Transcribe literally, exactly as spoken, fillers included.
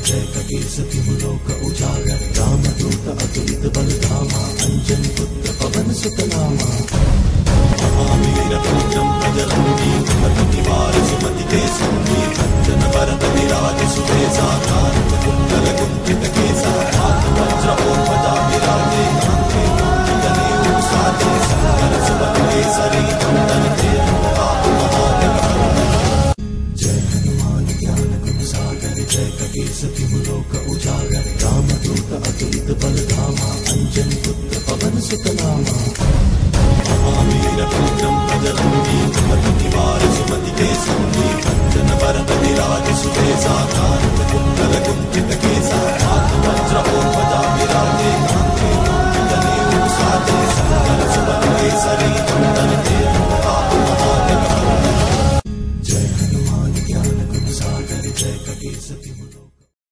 जय कपीसति मुलोक उजागर रामदूत अतुलित बलधामा अंजन पुत्र पवन सुत नामा महावीर पुत्रम बजरंगी कुमति निवार सुमति के संगी कंचन वरद विराज सुबेसा कांत कुंडल कुंचित केसा हाथ वज्र और ध्वजा विराजे कांधे मूंज जनेऊ साजे शंकर सुवन केसरी नंदन तेज प्रताप महाजगवंदन जय हनुमान ज्ञान गुण सागर जय कपीसति मुलोक उजागर रामदूत अतुलित बलधामा अंजन पुत्र पवन सुत नामा महावीर पुत्रम बजरंगी कुमति निवार सुमति के संगी कंचन वरद विराज सुबेसा कांत कुंडल कुंचित केसा हाथ वज्र और ध्वजा विराजे कांधे मूंज जनेऊ साजे शंकर सुवन केसरी नंदन तेज प्रताप महाजगवंदन जय हनुमान ज्ञान गुण सागर जय कपीसति